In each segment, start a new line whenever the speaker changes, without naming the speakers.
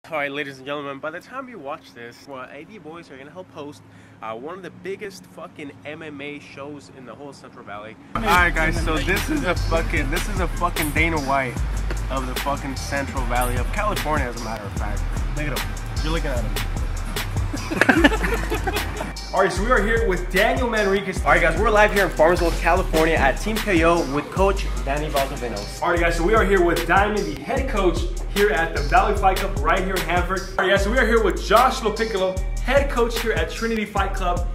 Alright, ladies and gentlemen, by the time you watch this, AD Boyz are gonna help host one of the biggest fucking MMA shows in the whole Central Valley. Alright guys, so this is a fucking Dana White of the fucking Central Valley of California, as a matter of fact. Look at him. You're looking at him. Alright, so we are here with Daniel Manriquez. Alright guys, we're live here in Farmersville, California at Team KO with Coach Danny Valdovinos. Alright guys, so we are here with Diamond, the head coach here at the Valley Fight Club right here in Hanford. Alright guys, so we are here with Josh Lopiccolo, head coach here at Trinity Fight Club.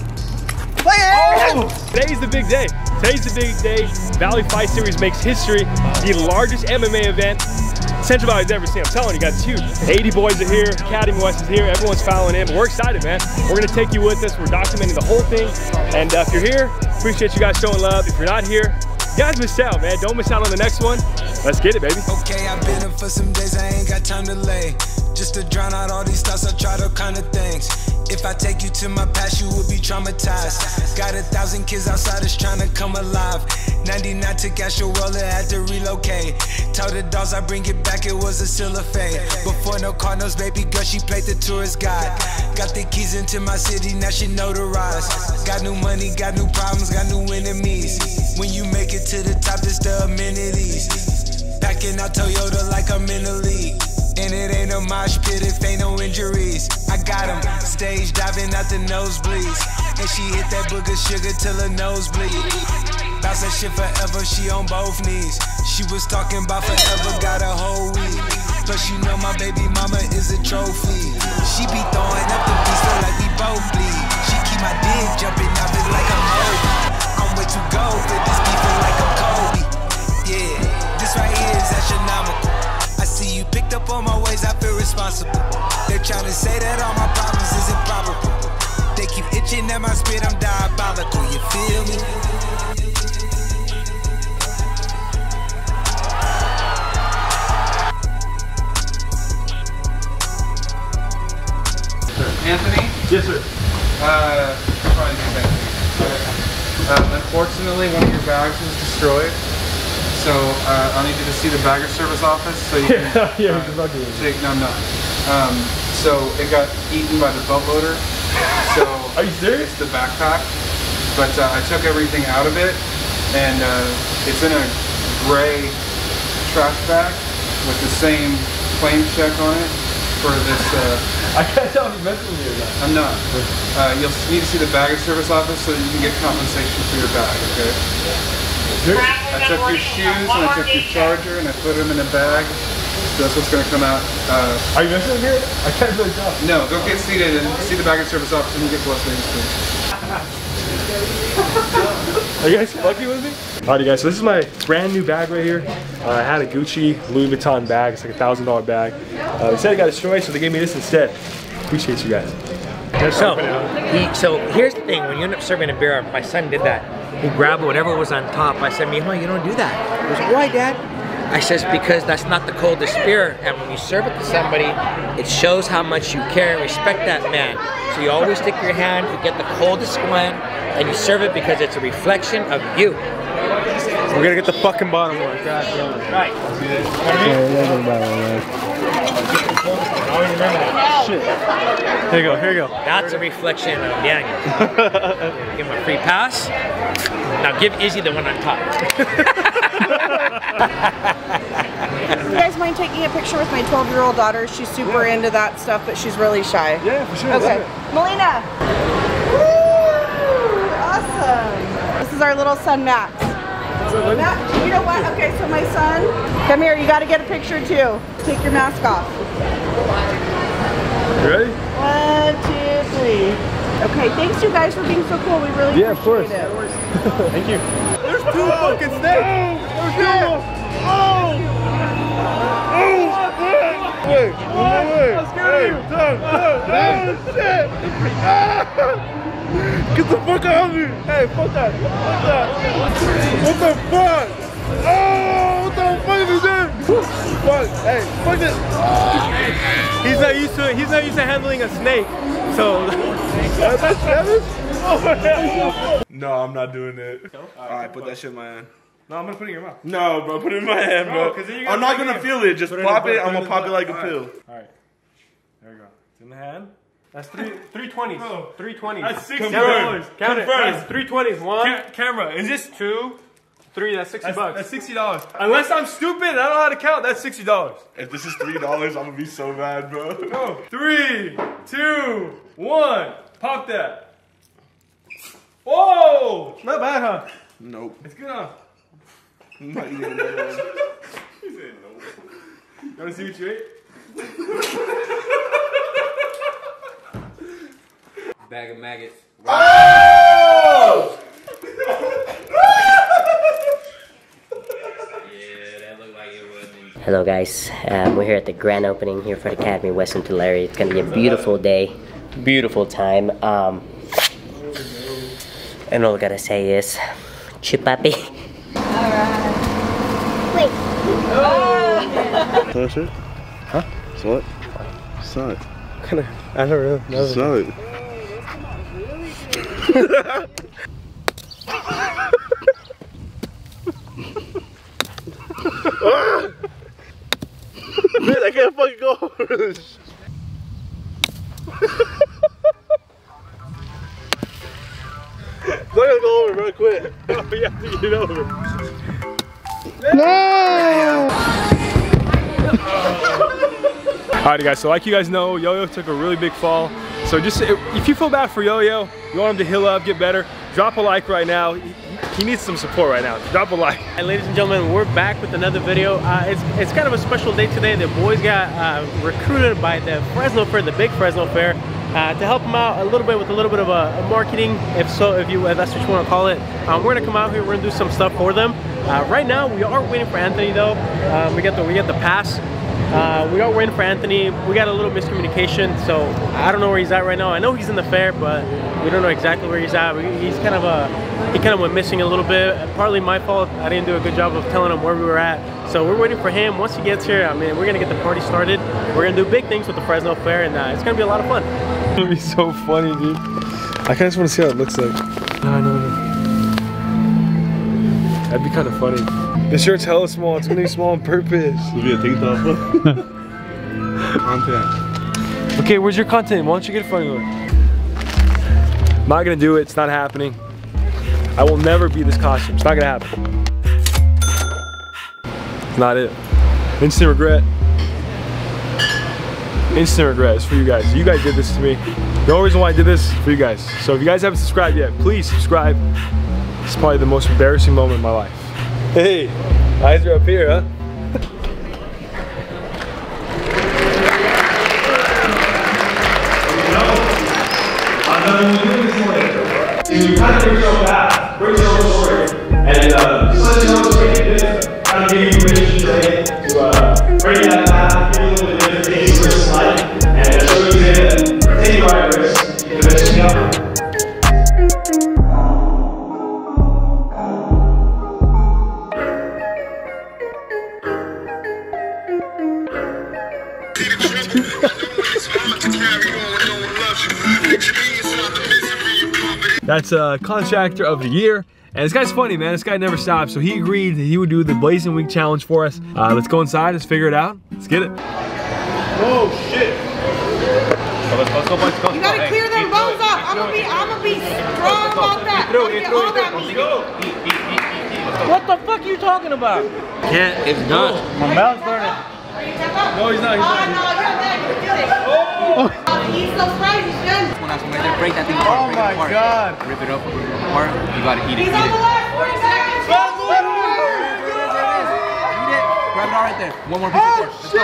Oh! Today's the big day. Today's the big day. Valley Fight Series makes history. The largest MMA event Central Valley's ever seen. I'm telling you guys, it's huge. AD Boyz are here, Academy West is here, everyone's following in. We're excited, man. We're gonna take you with us. We're documenting the whole thing. And if you're here, appreciate you guys showing love. If you're not here, you guys missed out, man. Don't miss out on the next one. Let's get it, baby.
Okay, I've been in for some days, I ain't got time to lay. Just to drown out all these thoughts, I try to kind of things. If I take you to my past, you would be traumatized. Got 1,000 kids outside that's trying to come alive. 99 took out your roller, had to relocate. Told the dogs I bring it back, it was a still a fade. Before no Cardinals, baby girl, she played the tourist guide. Got the keys into my city, now she notarized. Got new money, got new problems, got new enemies. When you make it to the top, it's the amenities. Packing out Toyota like I'm in the league. And it ain't a mosh pit if ain't no injuries. I got him stage diving out the nosebleeds. And she hit that booger sugar till her nose bleed. Bounce that shit forever, she on both knees. She was talking about forever, got a whole week. Plus you know my baby mama is a trophy. She be throwing up the beats so like we both bleed. She keep my dick jumping out it like I'm Hobie. I'm way too gold for this beefing like I'm Kobe. Yeah, this right here is astronomical. I see you picked up on my ways, I feel responsible. They're trying to say that all my problems is improbable. They keep itching at my spit, I'm diabolical, you feel me?
Anthony?
Yes, sir.
Probably unfortunately, one of your bags was destroyed. So I'll need you to see the bagger service office so you can take. No, I'm not. So it got eaten by the boat loader. So
are you serious?
It's the backpack, but I took everything out of it, and it's in a gray trash bag with the same claim check on it for this.
I can't tell if you're messing with me or not.
I'm not. You'll need to see the bagger service office so that you can get compensation for your bag. Okay. I took your shoes and I took your charger and I put them in a bag. So that's what's going to come out.
Are you messing with me? I can't really tell.
No, go get seated and see the bagger service office and you get to Las Vegas, please.
Are you guys fucking with me? Alrighty guys, so this is my brand new bag right here. I had a Gucci Louis Vuitton bag. It's like a $1,000 bag. They said it got destroyed, so they gave me this instead. Appreciate you guys.
So here's the thing, when you end up serving a beer, my son did that. He grabbed whatever was on top. I said, Mijo, you don't do that. He goes, why, Dad? I says, because that's not the coldest beer, and when you serve it to somebody, it shows how much you care and respect that man. So you always stick your hand, you get the coldest one, and you serve it because it's a reflection of you.
We're gonna get the fucking bottom one. God damn it.
Right.
Shit. Here you go, here you go.
That's a reflection of Daniel. Give him a free pass. Now give Izzy the one on top.
You guys mind taking a picture with my 12-year-old daughter? She's super into that stuff, but she's really shy.
Yeah, for sure.
Okay. Melina. Woo! Awesome. This is our little son, Max. Max, you know what? Okay, so my son, come here. You got to get a picture too. Take your mask off.
You ready?
1, 2, 3. Okay, thanks you guys for being so cool. We really appreciate it.
Thank you. There's two fucking snakes. There's two. Oh! Wait, I'm scared of you. Oh, shit. Get the fuck out of me. Hey, fuck that. Fuck that. What the fuck? Oh, what the fuck is that? Fuck. Hey, fuck this. He's not used to handling a snake. So that's savage. No, I'm not doing it.
Alright, put that shit in my hand.
No, I'm gonna put it in your mouth.
No, bro, put it in my hand, bro.
No,
I'm not gonna feel it. Just pop it. I'm gonna pop it like a pill.
Alright. There you go. It's in the hand. That's three 20s.
Bro,
320s.
that's $60.
Count it.
Confirm.
That's 320s. One.
Camera, is this
2, 3. That's $60.
That's $60.
Unless I'm stupid, I don't know how to count. That's $60.
If this is $3, I'm gonna be so mad, bro.
Go. 3, 2, 1. Pop that. Whoa! Not bad, huh?
Nope.
It's good, huh?
I'm not eating another one. He said nope.
You wanna see what you ate?
Bag of maggots.
Oh!
Yeah, that looked like it wasn't.
Hello guys, we're here at the grand opening here for the Academy West in Tulare. It's gonna be a beautiful day, beautiful time. And all I gotta say is, chupapi.
Alright. Wait.
Touch it? Huh? What? Saw it.
I don't really know.
Saw it. Man, I can't fucking go over this. I'm gonna go over, bro. Quit.
You have to get over.
No!
Alright guys, so like you guys know, Yo-Yo took a really big fall. So just, if you feel bad for Yo-Yo, you want him to heal up, get better, drop a like right now. He needs some support right now. Drop a like.
And ladies and gentlemen, we're back with another video. It's kind of a special day today. The boys got recruited by the Fresno Fair, the big Fresno Fair, to help them out a little bit with a little bit of a marketing, if that's what you want to call it. We're gonna come out here. We're gonna do some stuff for them. Right now, we are waiting for Anthony though. We got the pass. We are waiting for Anthony. We got a little miscommunication, so I don't know where he's at right now. I know he's in the fair, but we don't know exactly where he's at. He kind of went missing a little bit. Partly my fault. I didn't do a good job of telling him where we were at. So we're waiting for him. Once he gets here, I mean, we're gonna get the party started. We're gonna do big things with the Fresno Fair, and it's gonna be a lot of fun.
It's gonna be so funny, dude. I kind of just want to see how it looks like. No. That'd be kind of funny. This shirt's hella small. It's gonna be small on purpose.
It'll be a TikTok. Content.
Okay, where's your content? Why don't you get a funny one? I'm not gonna do it. It's not happening. I will never be this costume. It's not gonna happen. It's not it. Instant regret. Instant regret. It's for you guys. You guys did this to me. The only reason why I did this is for you guys. So if you guys haven't subscribed yet, please subscribe. It's probably the most embarrassing moment in my life. Hey, eyes are up here, huh? You kind of bring yourself back, bring your own story, and just let you know what's going to do this, kind of give you permission today to bring that back, give you a little bit of things for this life, and show you that take the right risks, eventually out. That's Contractor of the Year. And this guy's funny, man. This guy never stops. So he agreed that he would do the Blazing Week challenge for us. Let's go inside. Let's figure it out. Let's get it.
Oh shit!
You gotta clear them bones up. I'm gonna be strong about that. I'm gonna get all that meat.
What the fuck are you talking about?
Can't, it's done.
My mouth's burning.
No, he's not. He's not.
Oh no, you're there. You did it. Oh. He's so fried. He's done.
Break that thing apart.
Oh my god.
Rip it up, rip it apart. You gotta eat it.
He's on the last 40 seconds.
Eat it. Grab it all right there. One more piece right there. Let's go.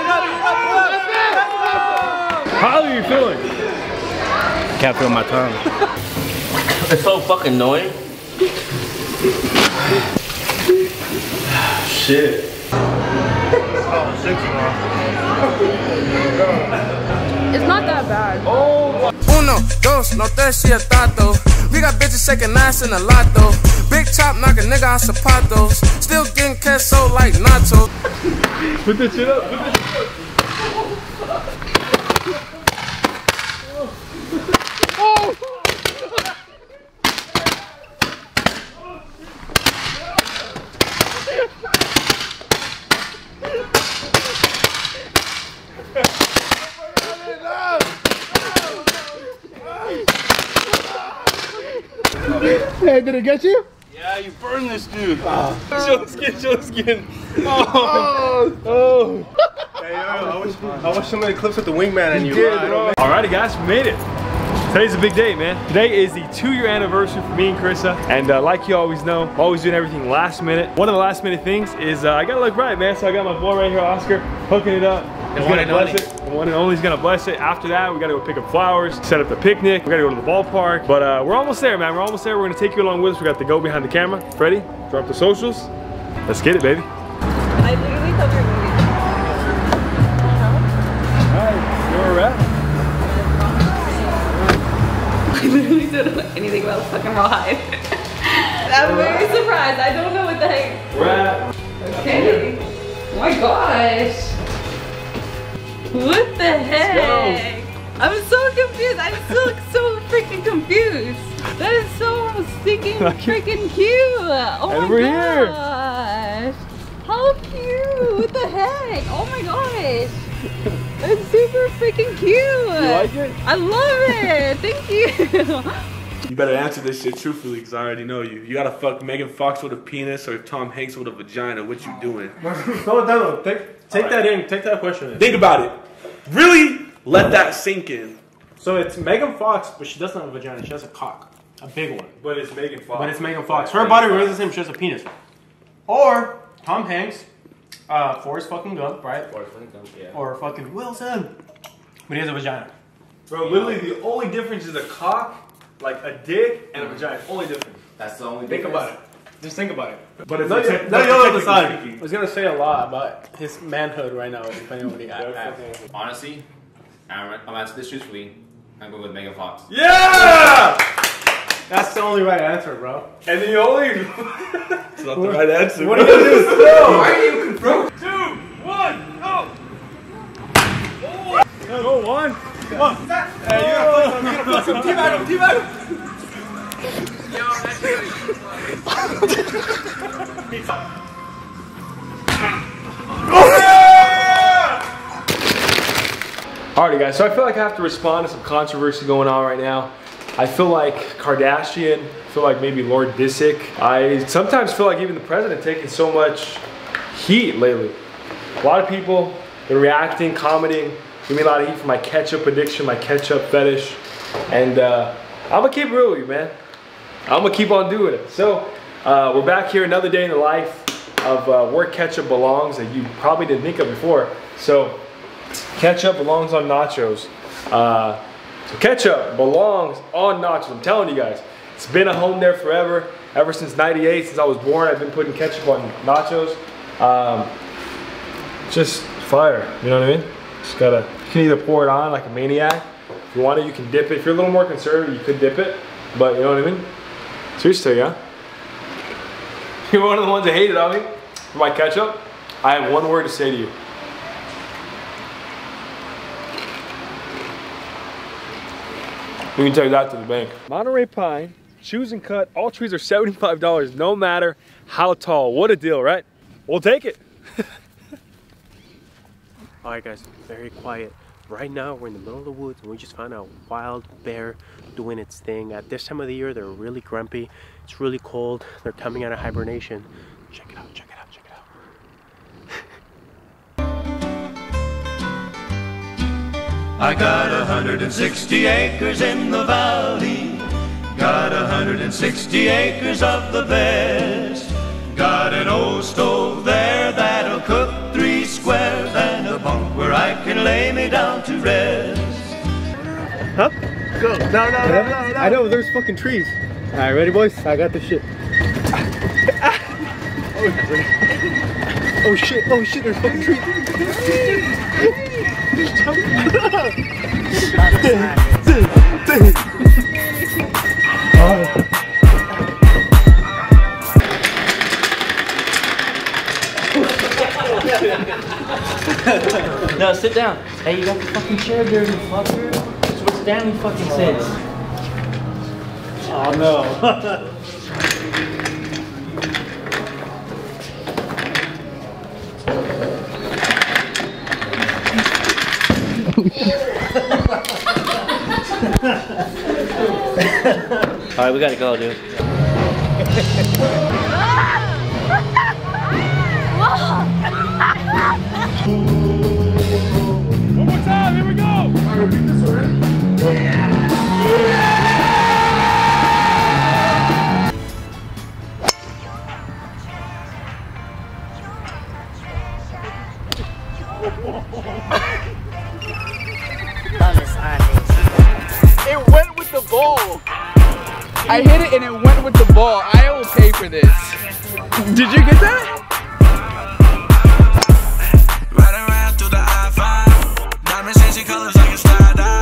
How are you feeling?
Can't feel my tongue. It's so fucking annoying.
Shit.
It's not that bad.
Uno, dos, no tres, y a tato. We got bitches shaking ass in a lotto. Big chop knock a nigga out zapatos. Still getting queso like nachos.
Put the shit up. Put the shit up.
Hey, did it get you?
Yeah, you burned this dude.
Show the skin, show the skin.
Hey, I watched so many clips with the wingman and you.
Alrighty guys, we made it. Today's a big day, man. Today is the 2-year anniversary for me and Carissa. And like you always know, I'm always doing everything last minute. One of the last minute things is I gotta look right, man. So I got my boy right here, Oscar, hooking it up. He's gonna bless it. The one and only is gonna bless it. After that, we gotta go pick up flowers, set up the picnic. We gotta go to the ballpark. But we're almost there, man. We're almost there. We're gonna take you along with us. We got the go behind the camera. Freddie, drop the socials. Let's get it, baby.
I literally thought we were moving.
Alright, where we're at.
I literally don't know anything about the fucking rawhide. I'm very surprised. I don't know what the heck.
We're at.
Okay. Oh my gosh. What the heck? I'm so confused. I'm still so freaking confused. That is so stinking freaking cute. Oh
And
my
we're here.
gosh. How cute. What the heck? Oh my gosh. It's super freaking cute.
You like it?
I love it. Thank you.
You better answer this shit truthfully, because I already know you. You gotta fuck Megan Fox with a penis or Tom Hanks with a vagina. What you doing?
Slow it down. Take that in. Take that question in.
Think about it. Really let that sink in.
So it's Megan Fox, but she doesn't have a vagina. She has a cock. A big one.
But it's Megan Fox.
But it's Megan Fox. Her body remains the same. She has a penis. Or Tom Hanks, Forrest fucking Gump, right?
Forrest fucking Gump, yeah.
Or fucking Wilson. But he has a vagina.
Bro, literally the only difference is a cock, like a dick, and a vagina. Only difference.
That's the only
Think
difference.
about it. Just think about it.
But it's
No,
technically
you'll decide. I
speaking.
was gonna say a lot about his manhood right now, depending on what he asks.
Honestly, I'm answering this truthfully. I'm going with Megan Fox.
Yeah!
That's the only right answer, bro.
And the only...
It's not the right answer.
What are you gonna do?
No!
Why are you confronted?
2, 1, go! Go, 1. Come on. Hey, you gotta put some team out of him, team out of him. Alrighty guys, so I feel like I have to respond to some controversy going on right now. I feel like Kardashian, I feel like maybe Lord Disick. I sometimes feel like even the president taking so much heat lately. A lot of people been reacting, commenting, giving me a lot of heat for my ketchup addiction, my ketchup fetish. And I'm gonna keep it real with you, man. I'm gonna keep on doing it. So we're back here, another day in the life of where ketchup belongs that you probably didn't think of before. So ketchup belongs on nachos. So ketchup belongs on nachos. I'm telling you guys, it's been a home there forever. Ever since '98, since I was born, I've been putting ketchup on nachos. Just fire, you know what I mean? Just gotta, you can either pour it on like a maniac. If you want it, you can dip it. If you're a little more conservative, you could dip it. But you know what I mean? Seriously, huh? You're one of the ones that hated on me for my ketchup. I have one word to say to you. We can take that to the bank. Monterey pine, choose and cut. All trees are $75, no matter how tall. What a deal, right? We'll take it.
All right, guys, very quiet. Right now, we're in the middle of the woods, and we just found a wild bear doing its thing. At this time of the year, they're really grumpy. It's really cold. They're coming out of hibernation. Check it out, check it out, check it out.
I got 160 acres in the valley, got 160 acres of the best. Got an old stove there that'll cook 3 squares and a bunk where I can lay me down to rest.
Huh? Go. No. I know, there's fucking trees. All right, ready, boys? I got this shit. Oh shit, there's fucking trees.
No, sit down. Hey, you got the fucking chair there, you fucker. That's what Stanley fucking says.
Oh no.
Alright, we gotta go, dude.
One more time, here we go! Alright, repeat this already?
It went with the ball. I hit it and it went with the ball. I will pay for this. Did you get that?
Riding around through the I-5. Diamonds changing colors like a star.